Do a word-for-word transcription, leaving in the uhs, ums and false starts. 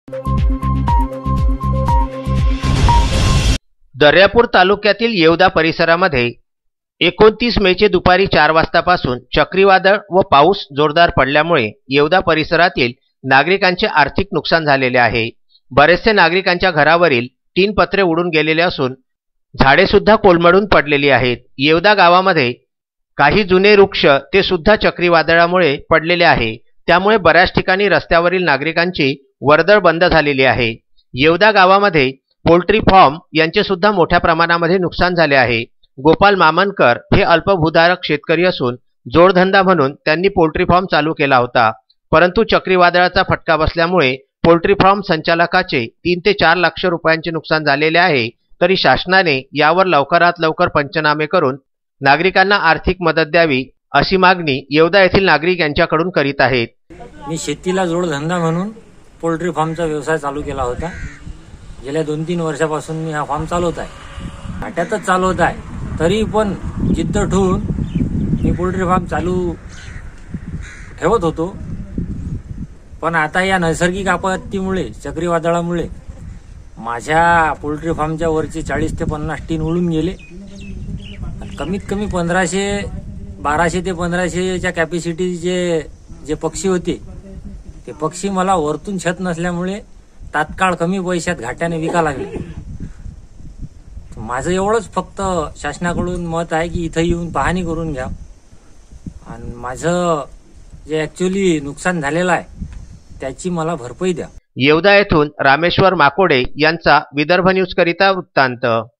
दर्यापूर तालुक्यातील येवदा परिसरामध्ये एकोणतीस मेचे दुपारी चार वाजतापासून चक्रीवादळ व पाऊस जोरदार पडल्यामुळे येवदा परिसरातील नागरिकांचे आर्थिक नुकसान झालेले आहे। बरेचसे नागरिकांच्या घरावरील तीन पत्रे उडून गेलेले असून झाडे सुद्धा कोलमडून पडलेली आहेत। येवदा गावामध्ये काही जुने वृक्ष ते सुद्धा चक्रीवादळामुळे पडलेले आहे, त्यामुळे बऱ्याच ठिकाणी रस्त्यावरील नागरिकांची वर्दळ बंद झालेली आहे। येवदा गावामध्ये पोल्ट्री फार्म यांचे सुद्धा मोठ्या प्रमाणामध्ये नुकसान झाले आहे। गोपाल मामनकर हे अल्पभूधारक शेतकरी असून जोडधंदा म्हणून त्यांनी पोल्ट्री फार्म चालू केला होता, परंतु चक्रीवादळाचा फटका बसल्यामुळे पोल्ट्री फार्म संचालकाचे तीन ते चार लाख रुपयांचे नुकसान झालेले आहे। तरी शासनाने यावर लवकरात लवकर पंचनामे करून नागरिकांना आर्थिक मदत द्यावी अशी मागणी येवदा येथील नागरिक यांच्याकडून करीत आहेत। मी शेतीला जोडधंदा म्हणून पोल्ट्री फार्मचा व्यवसाय चालू केला होता। गेल्या दोन तीन वर्षापासून मी हा फार्म चालवत आहे, घाट्यातच चालवत आहे। तरी पण जिद्द ठेवून मी पोल्ट्री फार्म चालू ठेवत होतो, पण आता या नैसर्गिक आपत्तीमुळे चक्रीवादळामुळे माझ्या पोल्ट्री फार्मच्या वरचे चाळीस ते पन्नास टीन उडून गेले। कमीत कमी पंधराशे बाराशे ते पंधराशेच्या कॅपॅसिटी जे जे पक्षी होते ते पक्षी मला वरतून छत नसल्यामुळे तात्काळ कमी पैशात घाट्याने विका लागले। माझं एवढंच फक्त शासनाकडून मत आहे की इथं येऊन पाहणी करून घ्या आणि माझं जे ऍक्च्युअली नुकसान झालेलं आहे त्याची मला भरपाई द्या। येवदा येथून रामेश्वर माकोडे यांचा विदर्भ न्यूज करिता वृत्तांत।